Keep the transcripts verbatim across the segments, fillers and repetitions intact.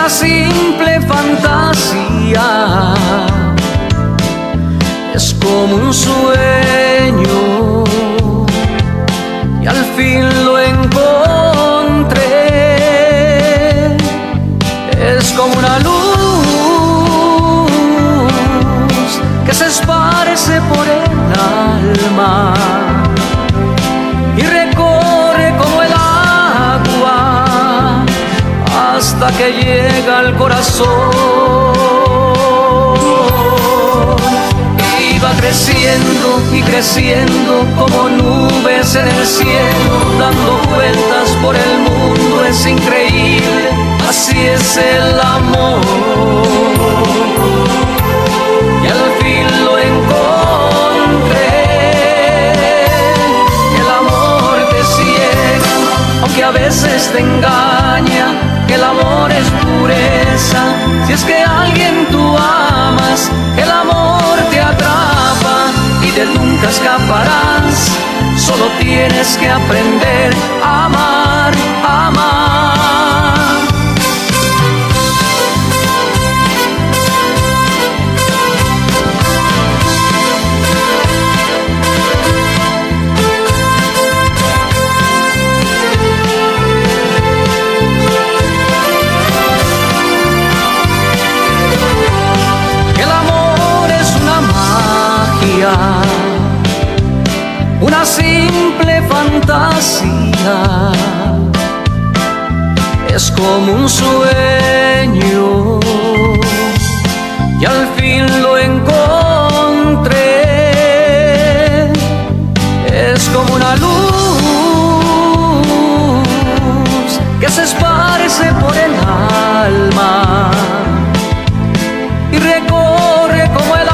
una simple fantasía, es como un sueño y al fin lo encontré. Es como una luz que se esparce por el alma y recorre como el agua hasta que llega al corazón. Va creciendo y creciendo como nubes en el cielo, dando vueltas por el mundo, es increíble, así es el amor. Y al fin lo encontré, el amor te ciega, aunque a veces te engaña, que el amor es pureza. Si es que a alguien tú amas, el amor te atrapa y de nunca escaparás. Solo tienes que aprender a amar, a amar. Una simple fantasía, es como un sueño y al fin lo encontré. Es como una luz que se esparce por el alma y recorre como el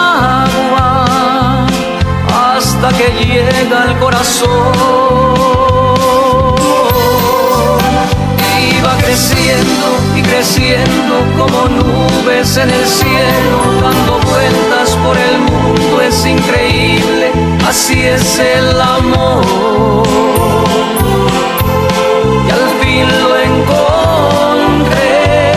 agua hasta que llega al corazón. Y va creciendo y creciendo como nubes en el cielo, dando vueltas por el mundo, es increíble, así es el amor. Y al fin lo encontré,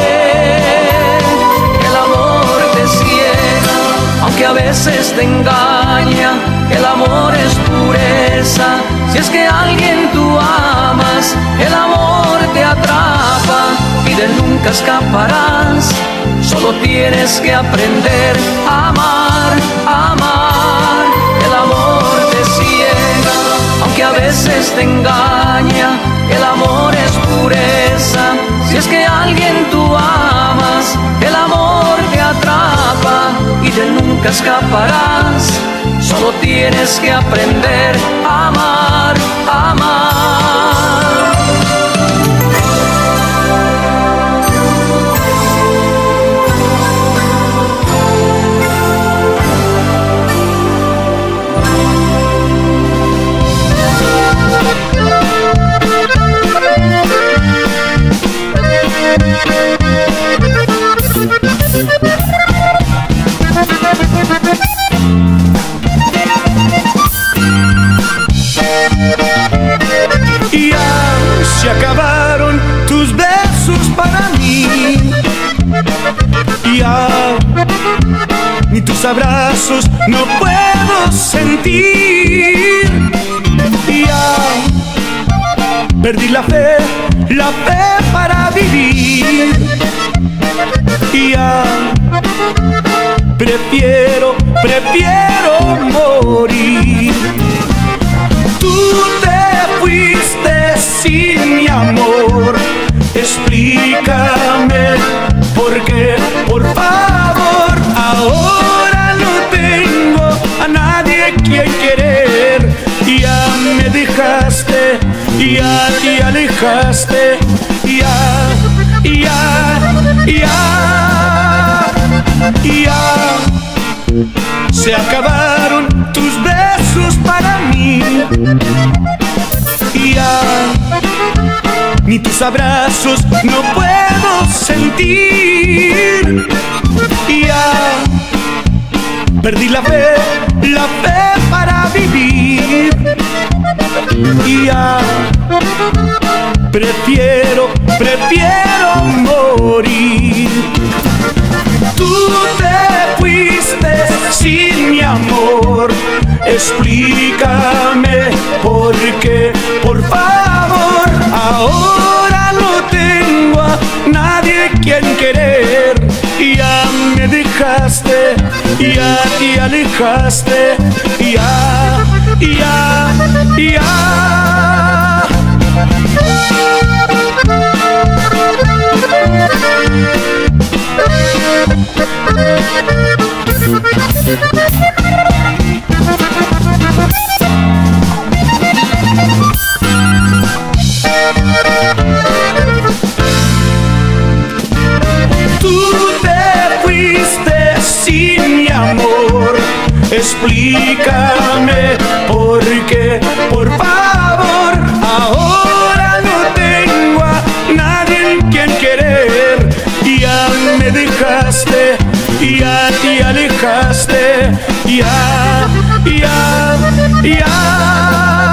el amor te ciega, aunque a veces te engaña, el amor es pureza. Si es que a alguien tú amas, el amor te atrapa y de nunca escaparás. Solo tienes que aprender a amar, a amar. El amor te ciega, aunque a veces te engaña, el amor es pureza. Si es que a alguien tú amas, el amor te atrapa y de nunca escaparás. Solo tienes que aprender a amar, a amar. Se acabaron tus besos para mí, ya ni tus abrazos no puedo sentir, ya perdí la fe, la fe para vivir, ya prefiero, prefiero morir. Tú te fuiste sin mi amor, explícame por qué, por favor. Ahora no tengo a nadie que querer, ya me dejaste, ya te alejaste, ya, ya, ya, ya. Se acabaron tus besos para mí, ya ni tus abrazos no puedo sentir, ya perdí la fe, la fe para vivir, ya prefiero, prefiero morir. quien querer. Ya me dejaste, ya te alejaste, ya, ya, ya. Tú te fuiste sin mi amor, explícame por qué, por favor. Ahora no tengo a nadie en quien querer. Ya me dejaste, ya te alejaste, ya, ya, ya.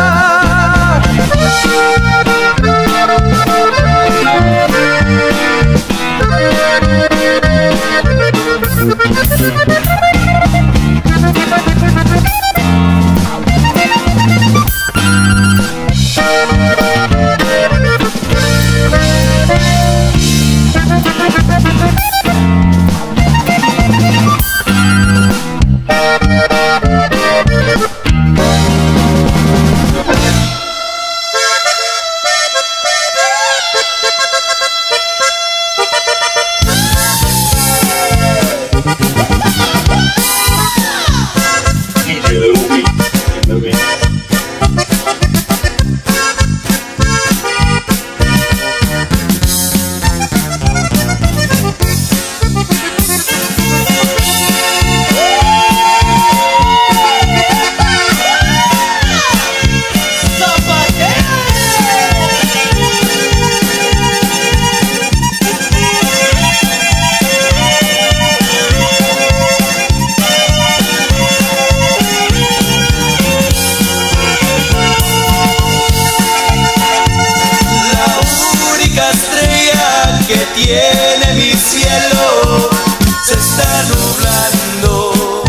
Tiene mi cielo, se está nublando.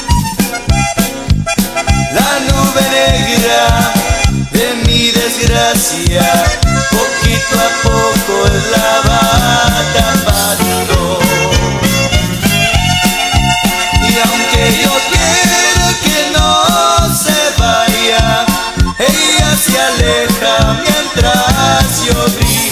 La nube negra de mi desgracia, poquito a poco la va tapando. Y aunque yo quiero que no se vaya, ella se aleja mientras yo grito.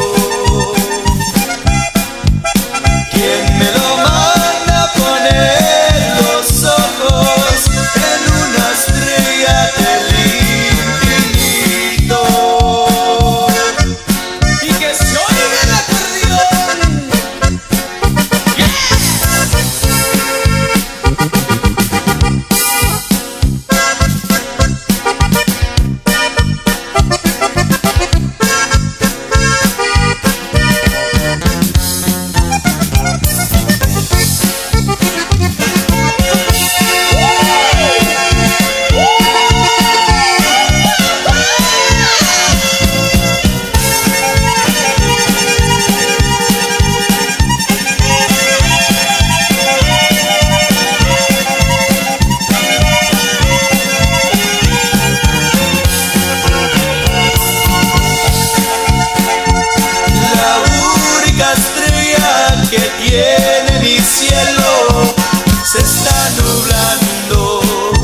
Tiene mi cielo, se está nublando.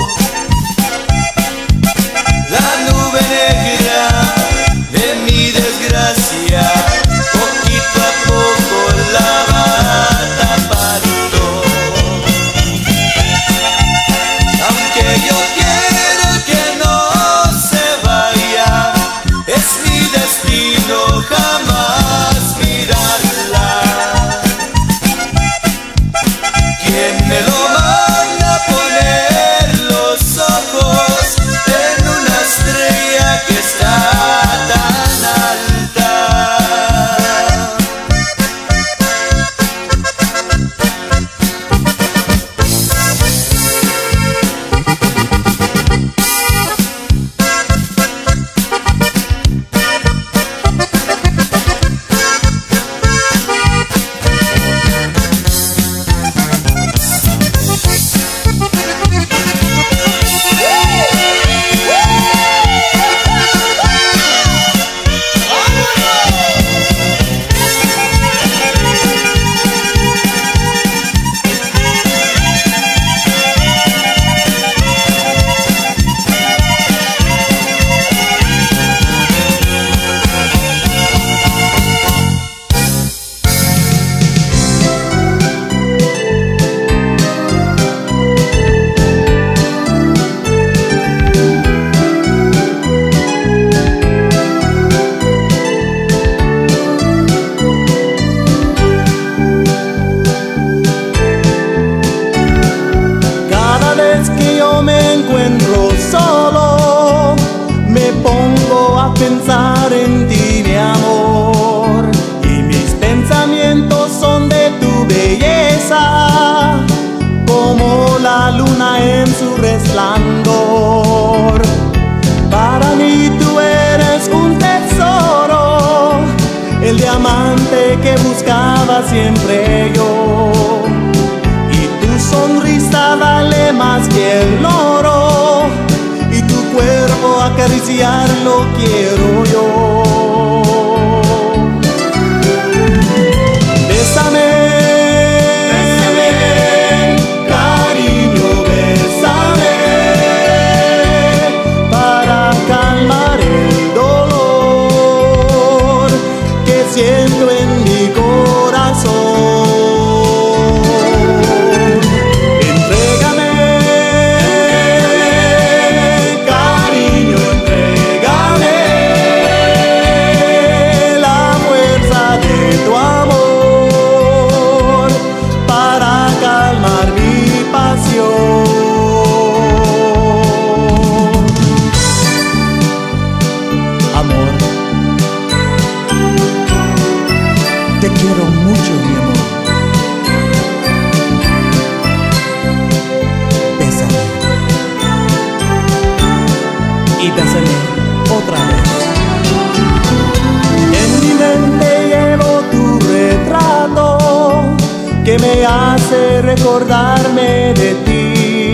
La nube negra de mi desgracia, poquito a poco la va tapando. Aunque yo quiero que no se vaya, es mi destino jamás mirarla. ¿Quién me lo manda a poner? pensar en ti, mi amor, y mis pensamientos son de tu belleza, como la luna en su resplandor. Para mí tú eres un tesoro, el diamante que buscaba siempre yo, y tu sonrisa vale más que el oro, y tu cuerpo acariciarlo quiero yo. Bésame, bésame, cariño, bésame, para calmar el dolor que siento en mi corazón. Te quiero mucho, mi amor. Bésame. Y bésame otra vez. En mi mente llevo tu retrato que me hace recordarme de ti.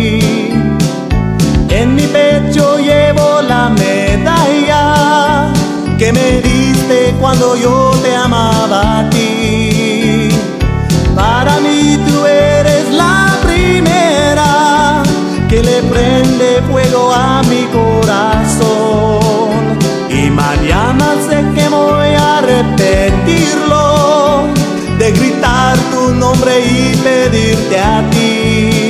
En mi pecho llevo la medalla que me diste cuando yo te amaba a ti. Para mí tú eres la primera que le prende fuego a mi corazón, y mañana sé que voy a repetirlo, de gritar tu nombre y pedirte a ti.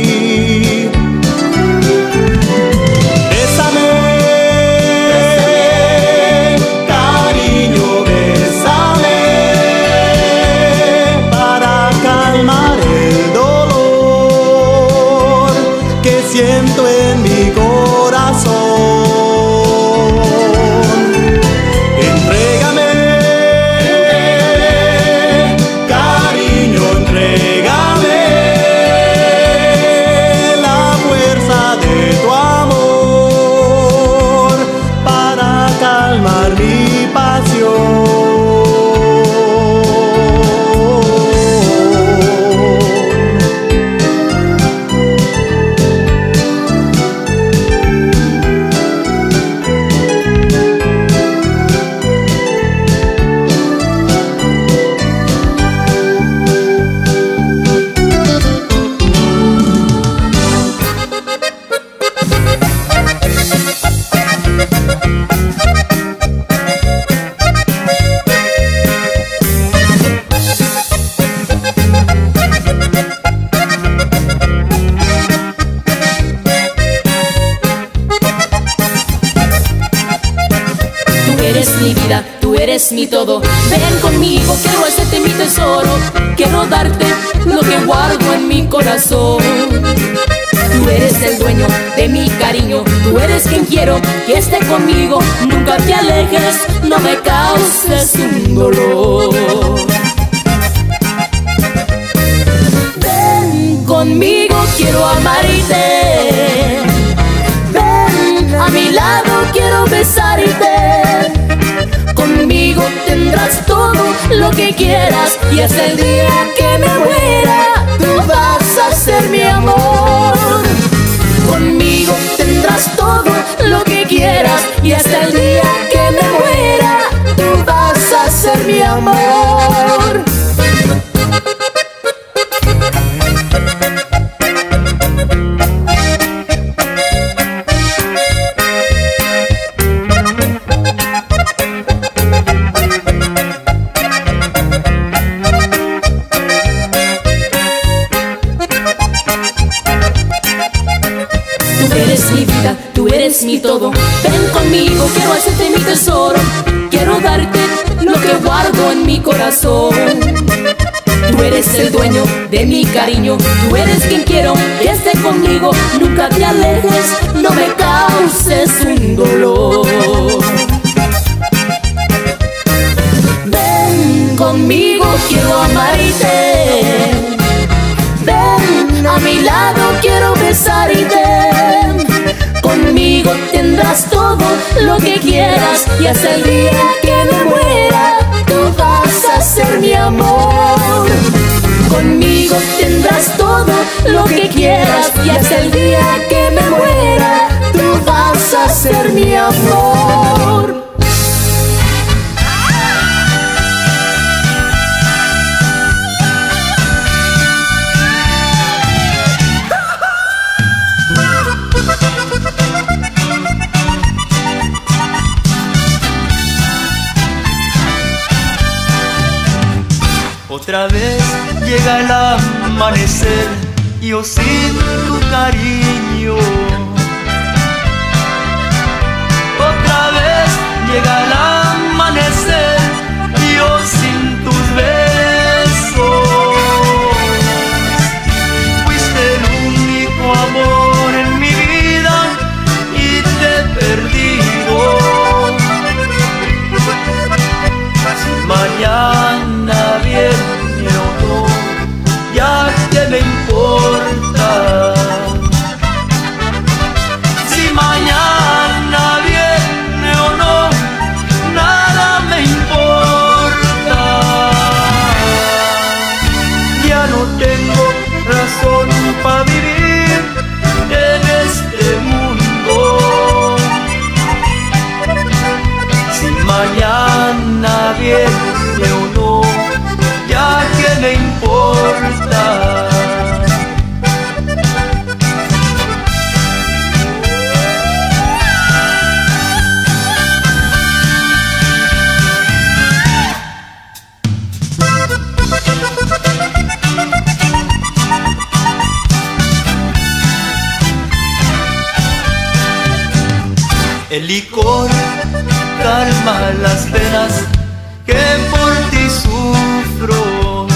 Siento en mi corazón. Entrégame, cariño, entrégame la fuerza de tu amor para calmar mi pasión. Tú eres mi todo, ven conmigo, quiero hacerte mi tesoro, quiero darte lo que guardo en mi corazón. Tú eres el dueño de mi cariño, tú eres quien quiero que esté conmigo, nunca te alejes, no me causes un dolor. Ven conmigo, quiero amarte, ven a mi lado, quiero besarte. Conmigo tendrás todo lo que quieras, y hasta el día que me muera tú vas a ser mi amor. Conmigo tendrás todo lo que quieras, y hasta el día que me muera tú vas a ser mi amor. Tú eres mi todo, ven conmigo, quiero hacerte mi tesoro, quiero darte lo que guardo en mi corazón. Tú eres el dueño de mi cariño, tú eres quien quiero que esté conmigo, nunca te alejes, no me causes un dolor. conmigo quiero amarte. Ven a mi lado, quiero besarte. Conmigo tendrás todo lo que quieras y hasta el día que me muera tú vas a ser mi amor. Conmigo tendrás todo lo que quieras y hasta el día que me muera tú vas a ser mi amor. Otra vez llega el amanecer, yo sin tu cariño. Otra vez llega el amanecer, yo sin tus besos. Fuiste el único amor en mi vida y te he perdido. Si mañana viene o no, ya que me importa. Si mañana viene o no, nada me importa. Ya no tengo razón para vivir en este mundo. Si mañana viene o no, ya que me importa. El licor calma las penas que por ti sufro.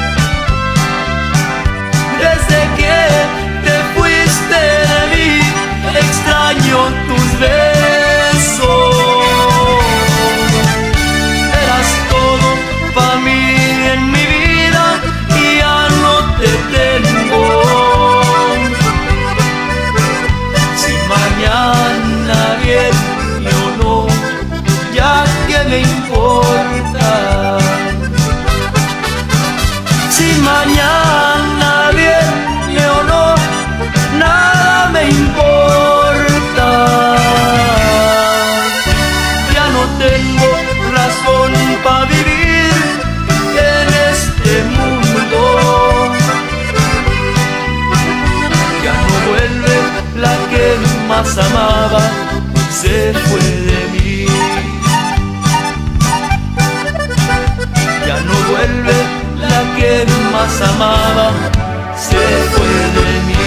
Desde que te fuiste de mí, extraño tus besos. Eras todo para mí en mi vida y ya no te tengo. Si mañana viene o no, ya que me importa. Si mañana viene o no, nada me importa. Ya no tengo razón para vivir en este mundo. Ya no vuelve la que más amaba, se fue de mí. Ya no vuelve la que más amaba, se fue de mí.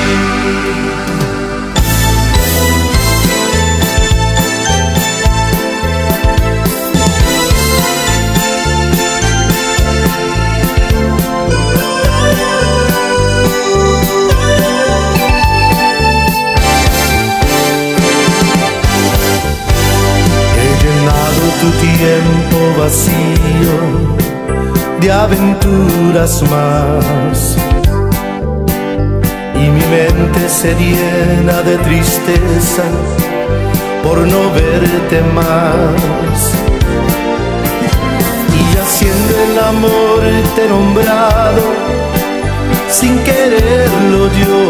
He llenado tu tiempo vacío de aventuras más, y mi mente se llena de tristeza por no verte más. Y haciendo el amor te he nombrado sin quererlo yo,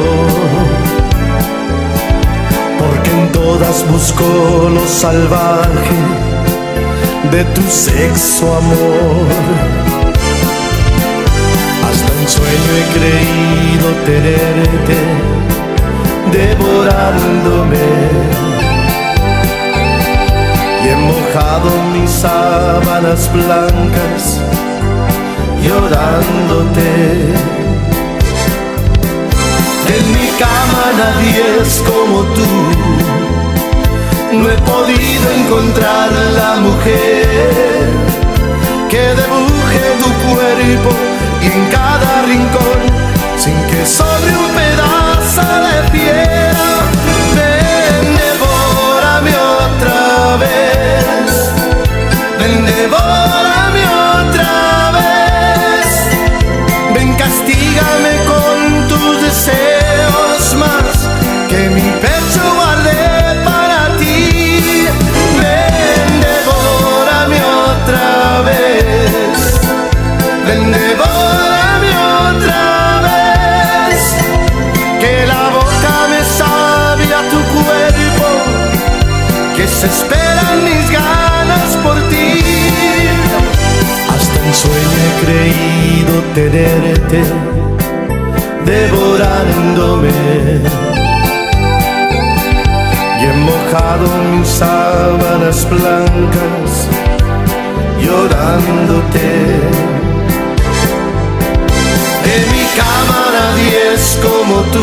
porque en todas busco lo salvaje de tu sexo, amor. Hasta en sueño he creído tenerte devorándome, y he mojado mis sábanas blancas llorándote. En mi cama nadie es como tú, no he podido encontrar la mujer que dibuje tu cuerpo y en cada rincón, sin que sobre un pedazo de piedra. Ven, devórame otra vez, ven, devórame otra vez. desesperan mis ganas por ti. Hasta en sueño he creído tenerte devorándome, y he mojado mis sábanas blancas llorándote. En mi cama nadie es como tú,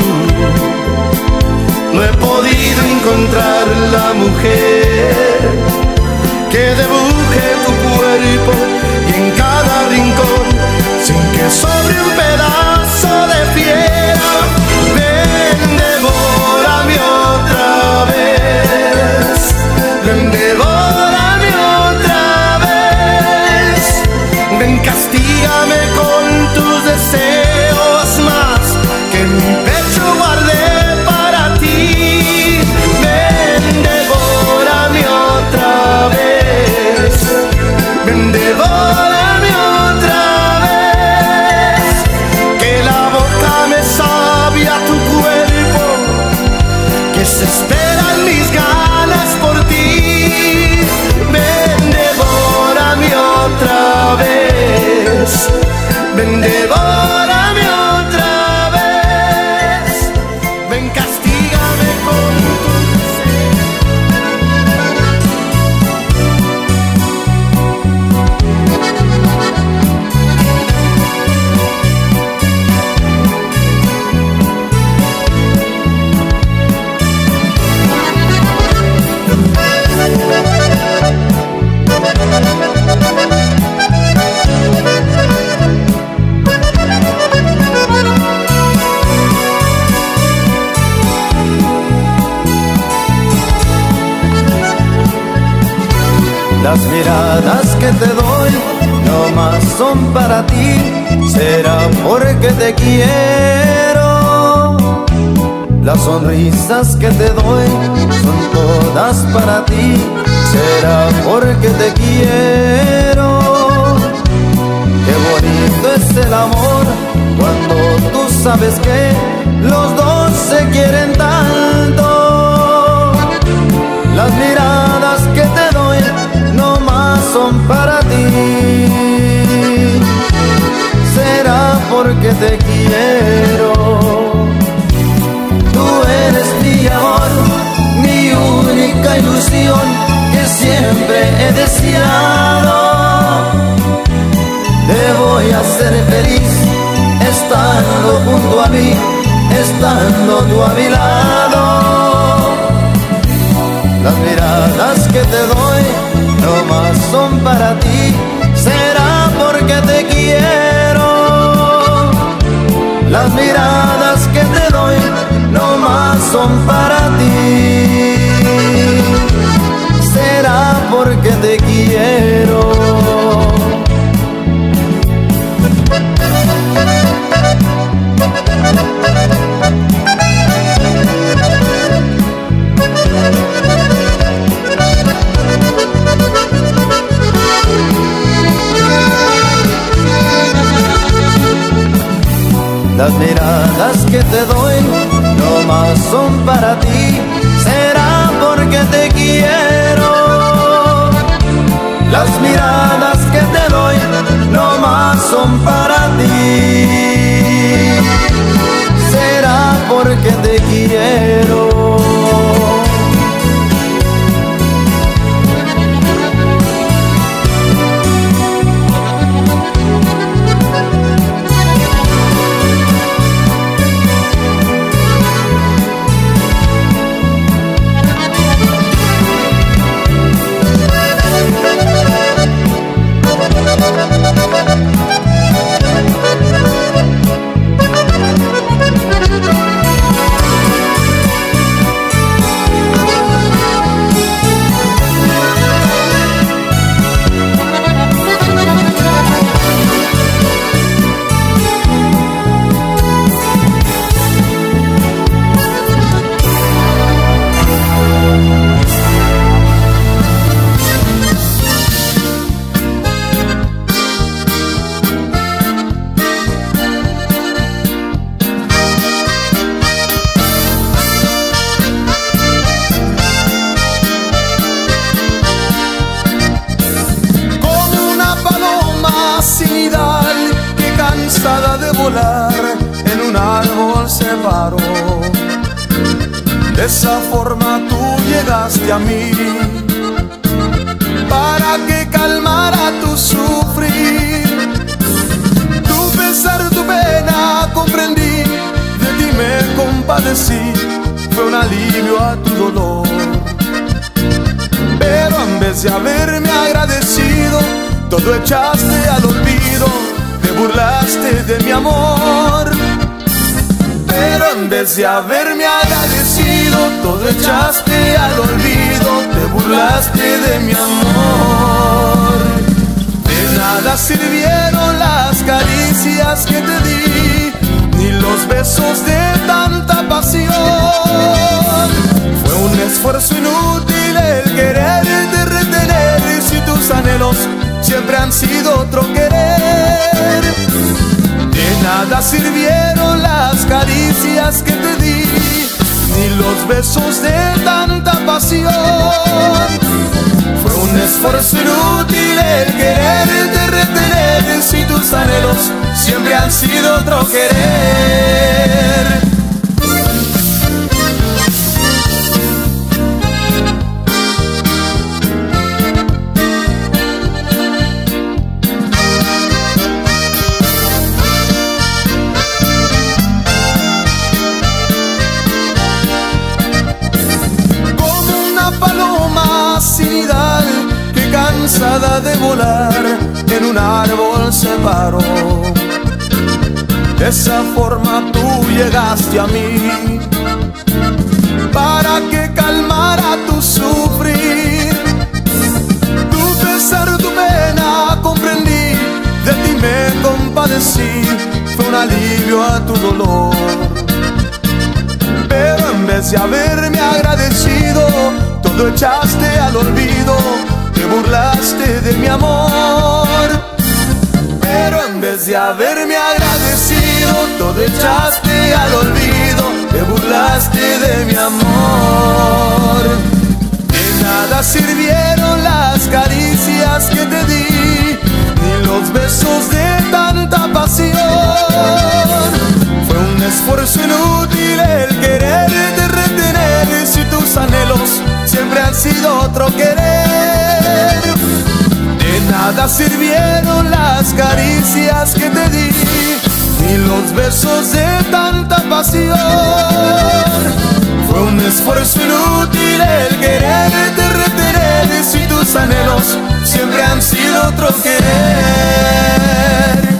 no he podido encontrar la mujer que dibuje tu cuerpo y en cada rincón, sin que sobre un pedazo de piel. Ven, devórame otra vez, ven, devórame otra vez, ven, castígame con tus deseos más que mi pecho guardé para ti. Ven, devórame otra vez, ven, devórame otra vez, que la boca me sabe a tu cuerpo, que se esperan mis ganas por ti. Ven, devórame otra vez, ven, devórame otra vez, ven, castígame con tus Las miradas que te doy no más son para ti, será porque te quiero. Las sonrisas que te doy son todas para ti, será porque te quiero. Qué bonito es el amor cuando tú sabes que los dos se quieren tanto. Las miradas que te doy no más son para ti, será porque te quiero. Tú eres mi amor, mi única ilusión que siempre he deseado. Te voy a hacer feliz estando junto a mí, estando tú a mi lado. Las miradas que te doy no más son para ti, será porque te quiero. Las miradas que te doy no más son para ti, será porque te quiero. Las miradas que te doy no más son para ti, será porque te quiero. Las miradas que te doy no más son para ti, será porque te quiero. volar, en un árbol se paró. De esa forma tú llegaste a mí, para que calmara tu sufrir. Tu pesar, tu pena comprendí, de ti me compadecí, fue un alivio a tu dolor. Pero en vez de haberme agradecido, todo echaste al olvido, te burlaste de mi amor. Pero en vez de haberme agradecido, todo echaste al olvido, te burlaste de mi amor. De nada sirvieron las caricias que te di, ni los besos de tanta pasión. Fue un esfuerzo inútil el quererte retener, si tus anhelos siempre han sido otro querer. De nada sirvieron las caricias que te di, ni los besos de tanta pasión. Fue un esfuerzo inútil el quererte retener, si tus anhelos siempre han sido otro querer. Que cansada de volar, en un árbol se paró. De esa forma tú llegaste a mí, para que calmara tu sufrir. Tu pesar, tu pena comprendí, de ti me compadecí, fue un alivio a tu dolor. Pero en vez de haberme agradecido, todo echaste al olvido, te burlaste de mi amor. Pero en vez de haberme agradecido, todo echaste al olvido, te burlaste de mi amor. De nada sirvieron las caricias que te di, ni los besos de tanta pasión. Fue un esfuerzo inútil el quererte retener, si tus anhelos siempre han sido otro querer. De nada sirvieron las caricias que te di, ni los besos de tanta pasión. Fue un esfuerzo inútil el quererte retener, si tus anhelos siempre han sido otro querer.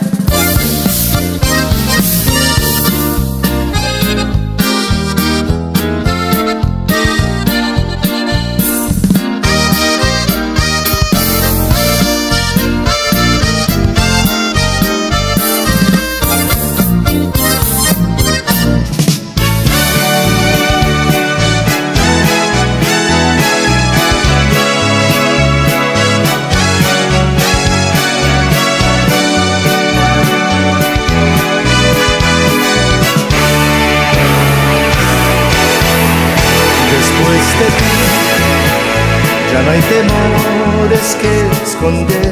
Ya no hay temores que esconder,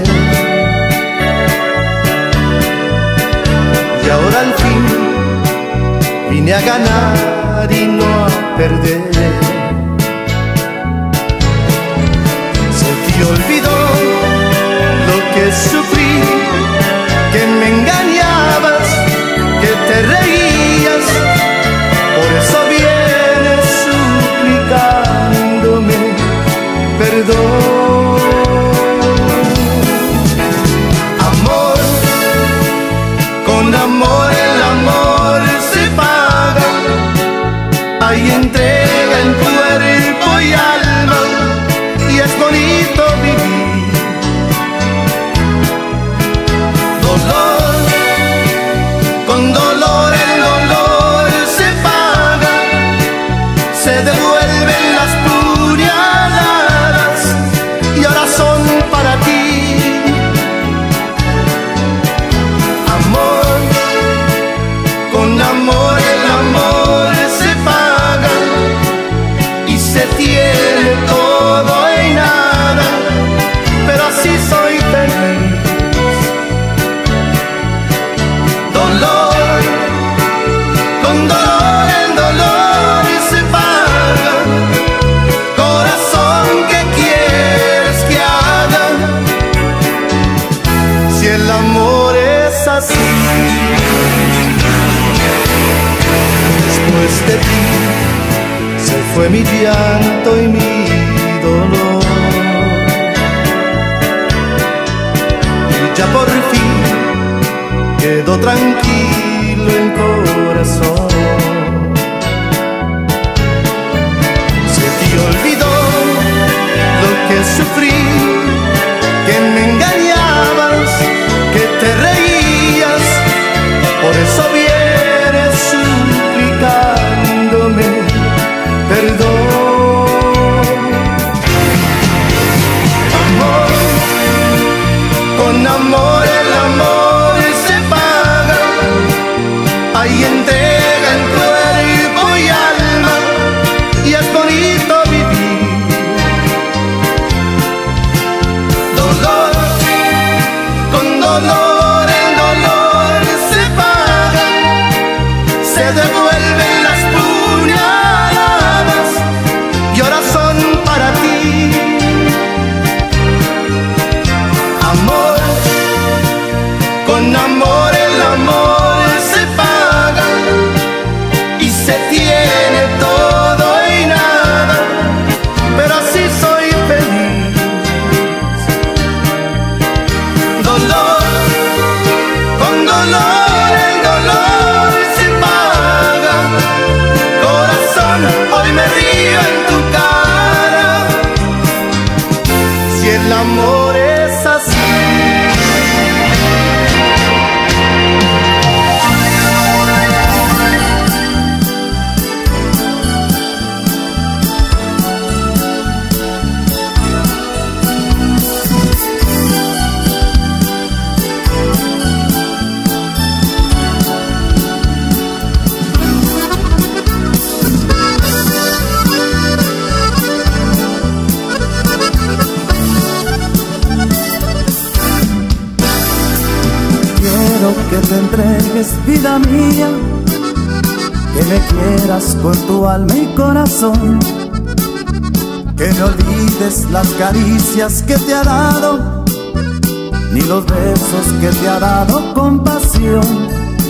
y ahora al fin vine a ganar y no a perder. Se te olvidó lo que sufrí, que me engañabas, que te reías, por eso vienes suplicándome perdón. Amor, con amor el amor se paga. Hay entrega en cuerpo y alma, y es bonito vivir. Dolor, con dolor el dolor se paga. Se devuelven las puñaladas y ahora son para ti. Amor, con amor el amor se paga, y se tiene todo y nada. fue mi llanto y mi dolor. Y ya por fin quedó tranquilo el corazón. Se te olvidó lo que sufrí, que me engañabas, que te reías, por eso vienes suplicándome perdón. Amor, con amor el amor se paga, hay entrega en cuerpo y alma, y es bonito vivir. Dolor, con dolor el dolor se paga, se devuelven las puñaladas y ahora son para ti. Amor, con amor el amor se paga y se tiene todo y nada, pero así soy feliz. Dolor, con dolor el dolor se paga. Corazón, hoy me río en tu cara, si el amor es así. Que te entregues, vida mía, que me quieras con tu alma y corazón, que no olvides las caricias que te ha dado, ni los besos que te ha dado con pasión.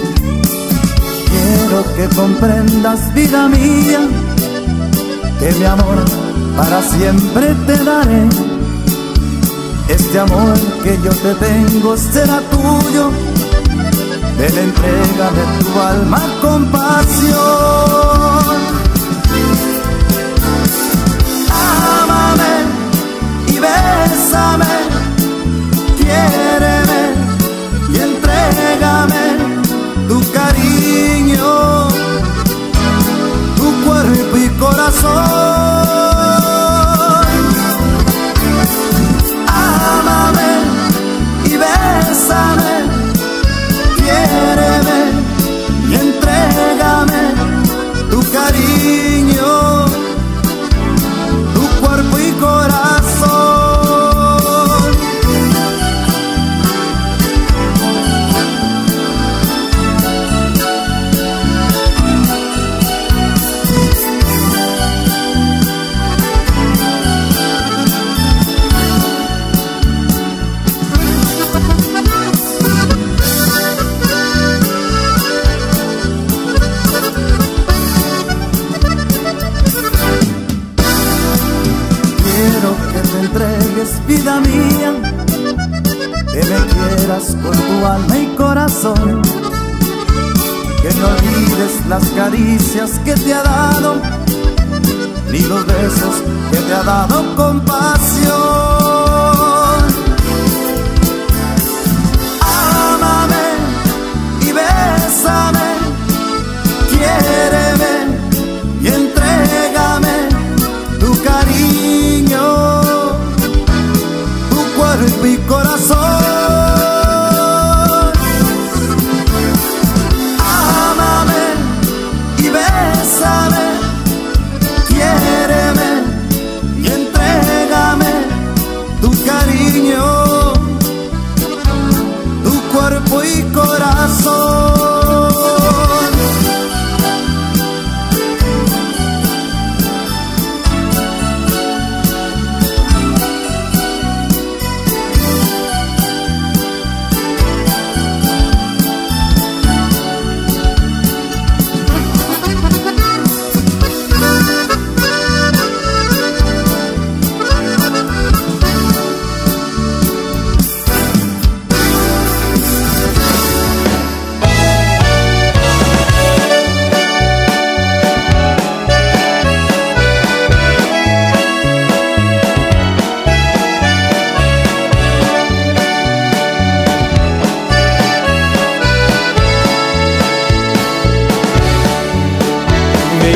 Quiero que comprendas, vida mía, que mi amor para siempre te daré. Este amor que yo te tengo será tuyo, de la entrega de tu alma con pasión. Ámame y bésame, quiéreme y entrégame tu cariño, tu cuerpo y corazón. Ámame y bésame, quiéreme y entrégame tu cariño, tu cuerpo y corazón. Vida mía, que me quieras con tu alma y corazón, que no olvides las caricias que te ha dado, ni los besos que te ha dado con pasión. Ámame y bésame, quiéreme y entrégame tu cariño, cuerpo y corazón. Ámame y bésame, quiéreme y entrégame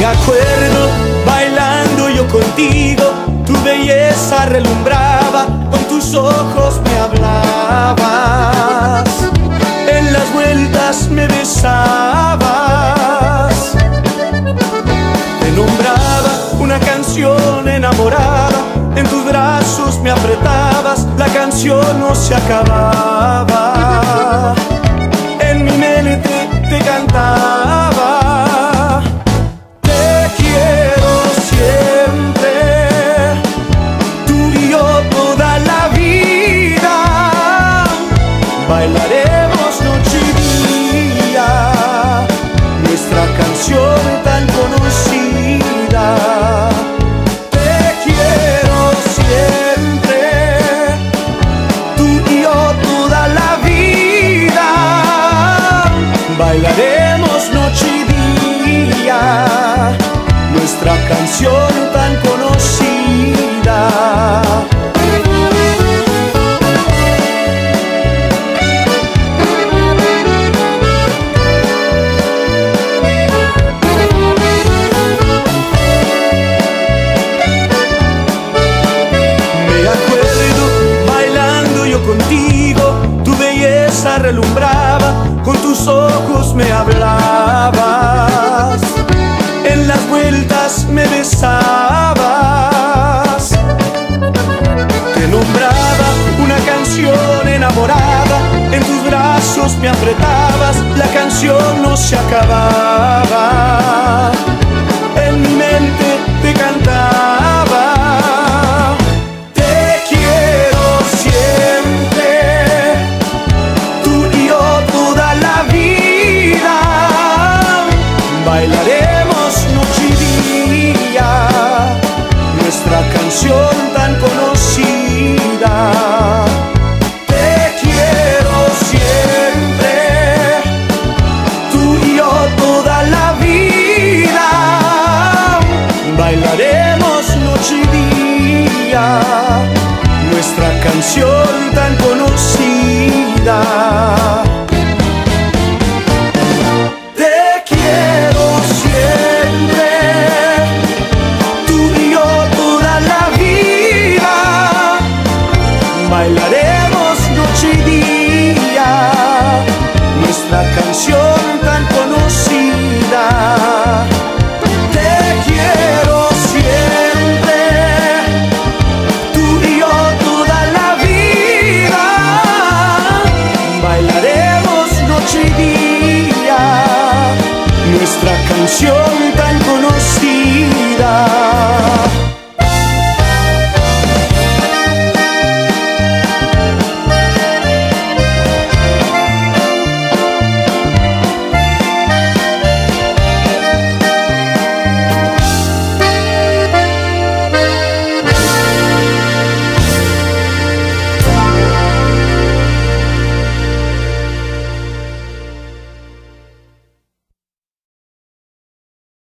acuerdo bailando yo contigo, tu belleza relumbraba, con tus ojos me hablabas, en las vueltas me besabas, te nombraba una canción enamorada, en tus brazos me apretabas, la canción no se acababa, en mi mente te cantaba. Te quiero siempre, tú y yo toda la vida, bailaremos noche y día, nuestra canción tan conocida. Te quiero siempre, tú y yo toda la vida, bailaremos noche y día, nuestra canción tan conocida. Me acuerdo bailando yo contigo, tu belleza relumbraba, con tus ojos me hablabas, en las vueltas me besabas, te nombraba una canción enamorada, en tus brazos me apretabas, la canción no se acababa, en mi mente te cantaba. Te quiero siempre, tú y yo toda la vida, bailaremos noche y día, nuestra canción tan conocida. Te quiero siempre, tú y yo toda la vida, bailaremos noche y día, nuestra canción tan conocida.